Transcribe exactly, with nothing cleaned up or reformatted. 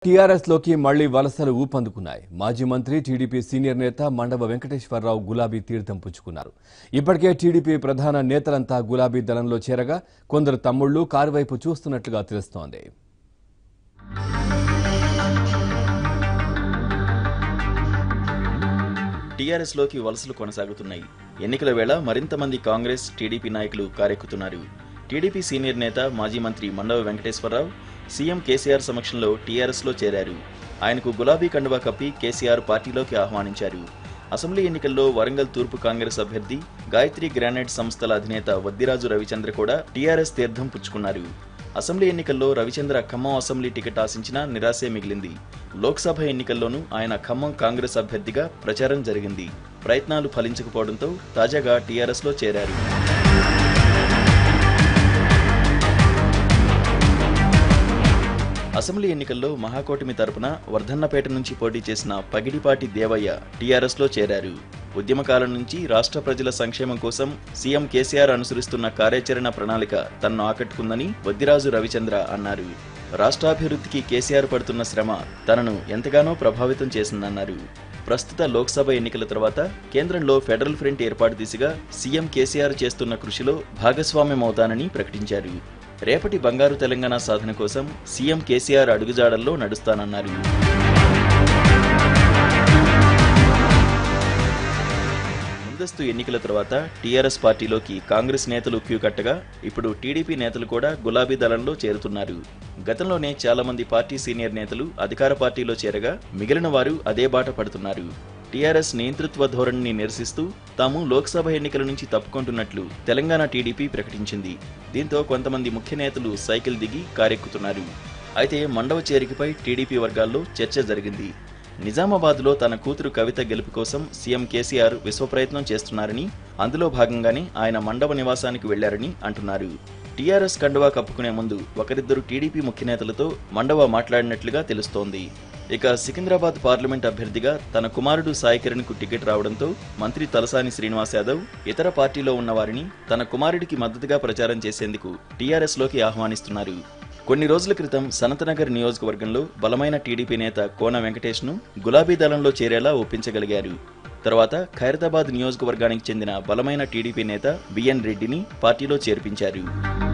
TRS లోకి మళ్లీ వలసలు ఊపందుకున్నాయి. మాజీ మంత్రి టీడీపీ సీనియర్ నేత మండవ వెంకటేశ్వర రావు గులాబీ తీర్థం పుచ్చుకున్నారు. ఇప్పటికే టీడీపీ ప్రధాన నేతలంతా గులాబీ దళంలో చేరగా కొందరు తమ్ముళ్లు కారు వైపు చూస్తున్నట్లుగా తెలుస్తోంది. టీఆర్ఎస్ లోకి వలసలు కొనసాగుతున్నాయి. ఎన్నికల వేళ మరింత మంది కాంగ్రెస్ టీడీపీ నాయకులు కారెక్కుతున్నారు. టీడీపీ సీనియర్ నేత మాజీ మంత్రి మండవ వెంకటేశ్వరరావు సీఎం కేసీఆర్ సమక్షంలో టీఆర్ఎస్ లో చేరారు. ఆయనకు గులాబీ కండువా కప్పి కేసీఆర్ పార్టీలోకి ఆహ్వానించారు. అసెంబ్లీ ఎన్నికల్లో వరంగల్ తూర్పు కాంగ్రెస్ అభ్యర్థి గాయత్రి గ్రానైట్ సంస్థల అధినేత వద్దిరాజు రవిచంద్ర కూడా టీఆర్ఎస్ తీర్థం పుచ్చుకున్నారు. అసెంబ్లీ ఎన్నికల్లో రవిచంద్ర ఖమ్మం అసెంబ్లీ టికెట్ ఆశించినా నిరాశే మిగిలింది. లోక్సభ ఎన్నికల్లోనూ ఆయన ఖమ్మం కాంగ్రెస్ అభ్యర్థిగా ప్రచారం జరిగింది. ప్రయత్నాలు ఫలించకపోవడంతో తాజాగా టీఆర్ఎస్ లో చేరారు. అసెంబ్లీ ఎన్నికల్లో మహాకూటమి తరపున వర్ధన్నపేట నుంచి పోటీ చేసిన పగిడిపాటి దేవయ్య టీఆర్ఎస్ లో చేరారు. ఉద్యమకాలం నుంచి రాష్ట్ర ప్రజల సంక్షేమం కోసం సీఎం కేసీఆర్ అనుసరిస్తున్న కార్యాచరణ ప్రణాళిక తనను ఆకట్టుకుందని వద్దిరాజు రవిచంద్ర అన్నారు. రాష్ట్రాభివృద్ధికి కేసీఆర్ పడుతున్న శ్రమ తనను ఎంతగానో ప్రభావితం చేసిందన్నారు. ప్రస్తుత లోక్సభ ఎన్నికల తర్వాత కేంద్రంలో ఫెడరల్ ఫ్రంట్ ఏర్పాటు దిశగా సీఎం కేసీఆర్ చేస్తున్న కృషిలో భాగస్వామ్యమవుతానని ప్రకటించారు. రేపటి బంగారు తెలంగాణ సాధన కోసం సీఎం కేసీఆర్ అడుగుజాడల్లో నడుస్తానన్నారు. ముందస్తు ఎన్నికల తర్వాత టీఆర్ఎస్ పార్టీలోకి కాంగ్రెస్ నేతలు క్యూ కట్టగా ఇప్పుడు టీడీపీ నేతలు కూడా గులాబీ దళంలో చేరుతున్నారు. గతంలోనే చాలా మంది పార్టీ సీనియర్ నేతలు అధికార పార్టీలో చేరగా మిగిలిన వారు అదే బాట పడుతున్నారు. టీఆర్ఎస్ నియంతృత్వ ధోరణిని నిరసిస్తూ తాము లోక్సభ ఎన్నికల నుంచి తప్పుకుంటున్నట్లు తెలంగాణ టీడీపీ ప్రకటించింది. దీంతో కొంతమంది ముఖ్య నేతలు సైకిల్ దిగి కారెక్కుతున్నారు. అయితే మండవ చేరికపై టీడీపీ వర్గాల్లో చర్చ జరిగింది. నిజామాబాద్లో తన కూతురు కవిత గెలుపు కోసం సీఎం కేసీఆర్ విశ్వప్రయత్నం చేస్తున్నారని, అందులో భాగంగానే ఆయన మండవ నివాసానికి వెళ్లారని అంటున్నారు. టీఆర్ఎస్ కండువా కప్పుకునే ముందు ఒకరిద్దరు టీడీపీ ముఖ్య నేతలతో మండవ మాట్లాడినట్లుగా తెలుస్తోంది. ఇక సికింద్రాబాద్ పార్లమెంట్ అభ్యర్థిగా తన కుమారుడు సాయి కిరణ్ కు టికెట్ రావడంతో మంత్రి తలసాని శ్రీనివాస్ యాదవ్ ఇతర పార్టీలో ఉన్న వారిని తన కుమారుడికి మద్దతుగా ప్రచారం చేసేందుకు టీఆర్ఎస్ లోకి ఆహ్వానిస్తున్నారు. కొన్ని రోజుల క్రితం సనతనగర్ నియోజకవర్గంలో బలమైన టీడీపీ నేత కోన వెంకటేష్ ను గులాబీ దళంలో చేరేలా ఒప్పించగలిగారు. తర్వాత ఖైరతాబాద్ నియోజకవర్గానికి చెందిన బలమైన టీడీపీ నేత బిఎన్ రెడ్డిని పార్టీలో చేర్పించారు.